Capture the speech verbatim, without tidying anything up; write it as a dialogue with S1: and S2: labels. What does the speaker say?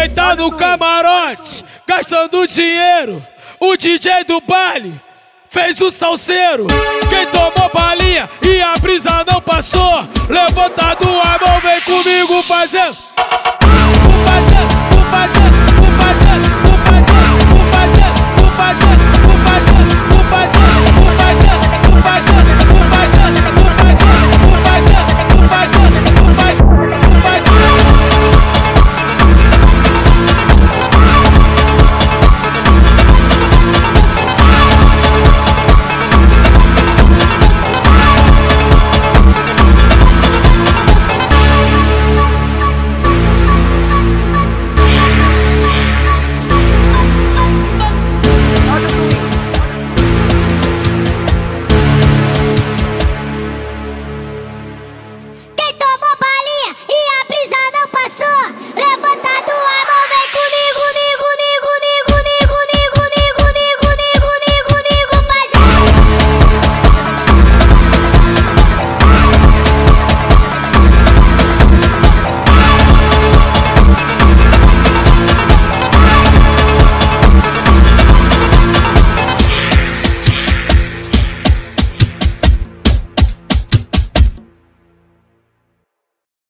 S1: Quem tá no camarote, gastando dinheiro, o D J do baile fez o salseiro. Quem tomou balinha e a brisa não passou, levanta a mão, vem comigo fazendo.